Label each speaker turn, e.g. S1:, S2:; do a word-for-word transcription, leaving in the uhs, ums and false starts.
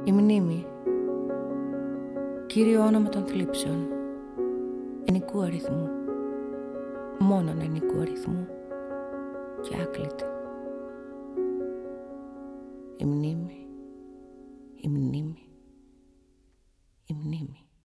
S1: Η μνήμη, κύριο όνομα των θλίψεων, ενικού αριθμού, μόνον ενικού αριθμού και άκλητη. Η μνήμη, η μνήμη.